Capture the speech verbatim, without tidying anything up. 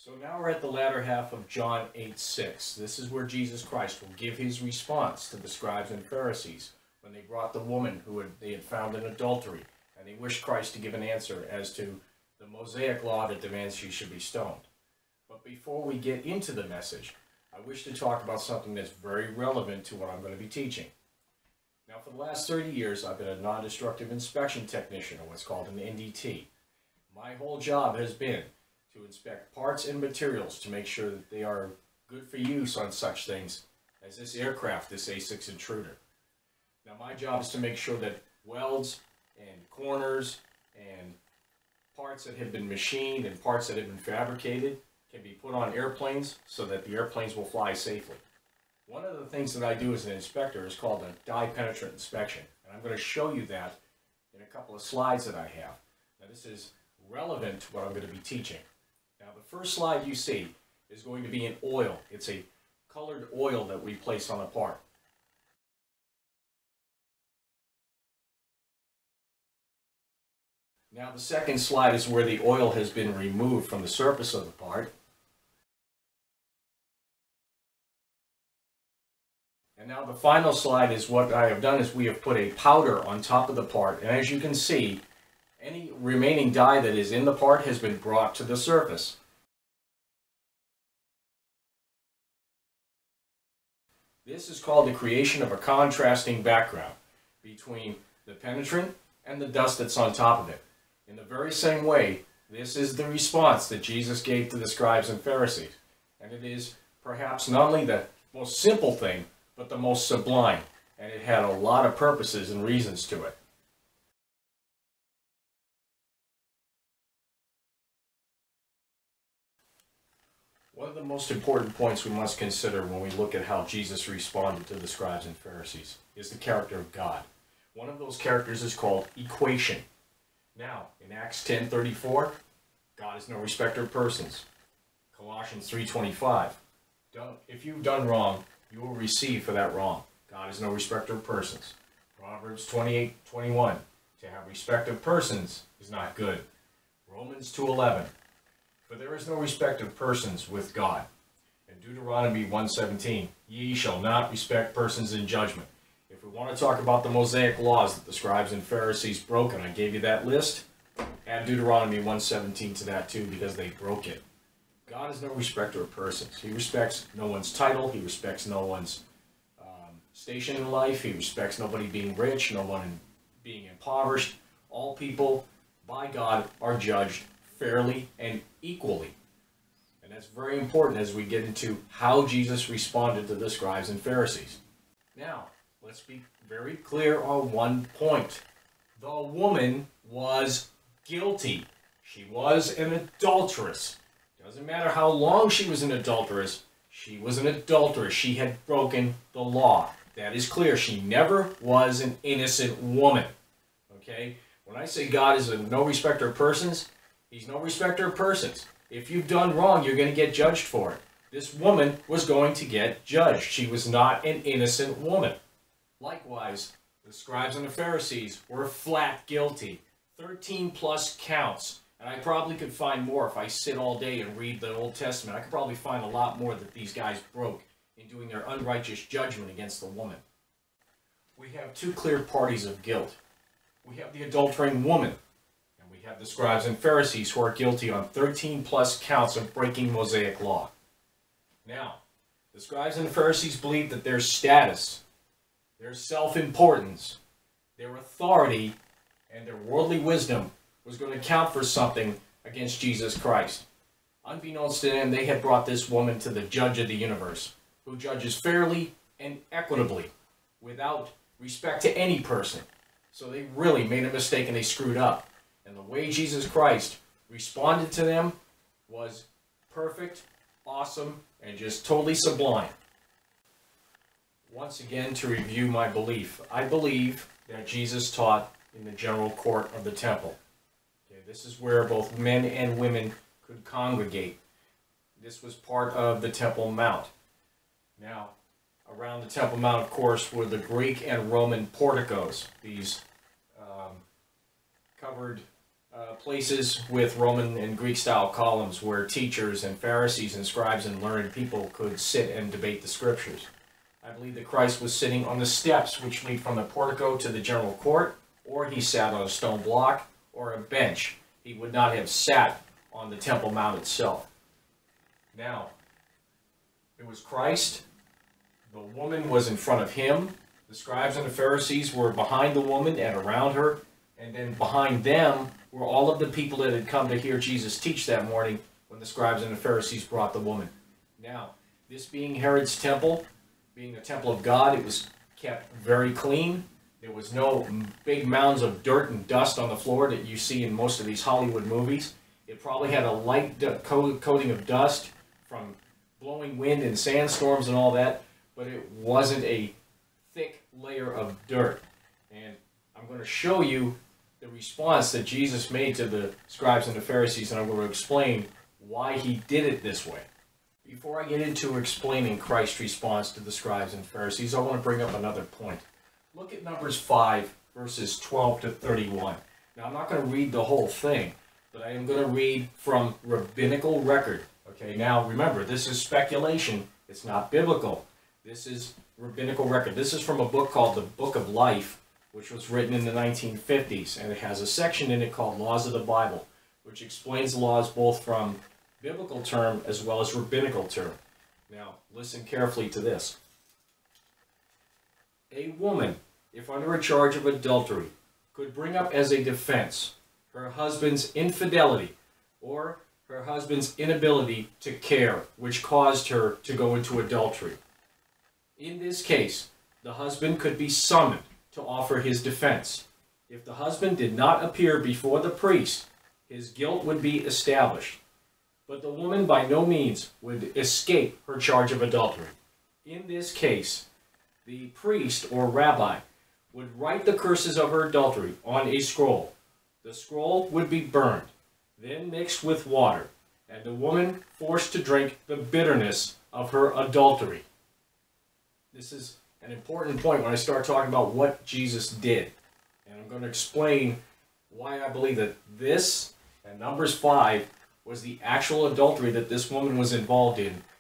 So now we're at the latter half of John eight six. This is where Jesus Christ will give his response to the scribes and Pharisees when they brought the woman who had, they had found in adultery, and they wished Christ to give an answer as to the Mosaic law that demands she should be stoned. But before we get into the message, I wish to talk about something that's very relevant to what I'm going to be teaching. Now, for the last thirty years, I've been a non-destructive inspection technician, or what's called an N D T. My whole job has been to inspect parts and materials to make sure that they are good for use on such things as this aircraft, this A six Intruder. Now, my job is to make sure that welds and corners and parts that have been machined and parts that have been fabricated can be put on airplanes so that the airplanes will fly safely. One of the things that I do as an inspector is called a dye penetrant inspection, and I'm going to show you that in a couple of slides that I have. Now, this is relevant to what I'm going to be teaching. Now, the first slide you see is going to be an oil. It's a colored oil that we place on a part. Now, the second slide is where the oil has been removed from the surface of the part. And now the final slide is what I have done is we have put a powder on top of the part, and as you can see, any remaining dye that is in the part has been brought to the surface. This is called the creation of a contrasting background between the penetrant and the dust that's on top of it. In the very same way, this is the response that Jesus gave to the scribes and Pharisees. And it is perhaps not only the most simple thing, but the most sublime. And it had a lot of purposes and reasons to it. One of the most important points we must consider when we look at how Jesus responded to the scribes and Pharisees is the character of God. One of those characters is called equation. Now, in Acts ten thirty-four, God is no respecter of persons. Colossians three twenty-five, if you've done wrong, you will receive for that wrong. God is no respecter of persons. Proverbs twenty-eight twenty-one, to have respect of persons is not good. Romans two eleven, for there is no respect of persons with God. And Deuteronomy one seventeen, ye shall not respect persons in judgment. If we want to talk about the Mosaic laws that the scribes and Pharisees broke, and I gave you that list, add Deuteronomy one seventeen to that too, because they broke it. God is no respecter of persons. He respects no one's title. He respects no one's um, station in life. He respects nobody being rich, no one being impoverished. All people, by God, are judged fairly and equally. And that's very important as we get into how Jesus responded to the scribes and Pharisees. Now, let's be very clear on one point. The woman was guilty. She was an adulteress. Doesn't matter how long she was an adulteress, she was an adulteress. She had broken the law. That is clear. She never was an innocent woman. Okay? When I say God is a no respecter of persons, he's no respecter of persons. If you've done wrong, you're going to get judged for it. This woman was going to get judged. She was not an innocent woman. Likewise, the scribes and the Pharisees were flat guilty. thirteen plus counts. And I probably could find more if I sit all day and read the Old Testament. I could probably find a lot more that these guys broke in doing their unrighteous judgment against the woman. We have two clear parties of guilt. We have the adultering woman, and we have the scribes and Pharisees who are guilty on thirteen plus counts of breaking Mosaic law. Now, the scribes and the Pharisees believed that their status, their self-importance, their authority, and their worldly wisdom was going to count for something against Jesus Christ. Unbeknownst to them, they had brought this woman to the judge of the universe, who judges fairly and equitably, without respect to any person. So they really made a mistake and they screwed up. And the way Jesus Christ responded to them was perfect, awesome, and just totally sublime. Once again, to review my belief, I believe that Jesus taught in the general court of the temple. Okay, this is where both men and women could congregate. This was part of the Temple Mount. Now, around the Temple Mount, of course, were the Greek and Roman porticos, these um, covered uh, places with Roman and Greek style columns where teachers and Pharisees and scribes and learned people could sit and debate the scriptures. I believe that Christ was sitting on the steps which lead from the portico to the general court, or he sat on a stone block or a bench. He would not have sat on the Temple Mount itself. Now, it was Christ. The woman was in front of him. The scribes and the Pharisees were behind the woman and around her. And then behind them were all of the people that had come to hear Jesus teach that morning when the scribes and the Pharisees brought the woman. Now, this being Herod's temple, being a temple of God, it was kept very clean. There was no big mounds of dirt and dust on the floor that you see in most of these Hollywood movies. It probably had a light coating of dust from blowing wind and sandstorms and all that, but it wasn't a thick layer of dirt. And I'm going to show you the response that Jesus made to the scribes and the Pharisees, and I'm going to explain why he did it this way. Before I get into explaining Christ's response to the scribes and Pharisees, I want to bring up another point. Look at Numbers five, verses twelve to thirty-one. Now, I'm not going to read the whole thing, but I am going to read from rabbinical record. Okay, now remember, this is speculation. It's not biblical. This is rabbinical record. This is from a book called the Book of Life, which was written in the nineteen fifties, and it has a section in it called Laws of the Bible, which explains laws both from biblical term as well as rabbinical term. Now, listen carefully to this. A woman, if under a charge of adultery, could bring up as a defense her husband's infidelity or her husband's inability to care, which caused her to go into adultery. In this case, the husband could be summoned to offer his defense. If the husband did not appear before the priest, his guilt would be established. But the woman by no means would escape her charge of adultery. In this case, the priest or rabbi would write the curses of her adultery on a scroll. The scroll would be burned, then mixed with water, and the woman forced to drink the bitterness of her adultery. This is an important point when I start talking about what Jesus did. And I'm going to explain why I believe that this, and Numbers five, was the actual adultery that this woman was involved in,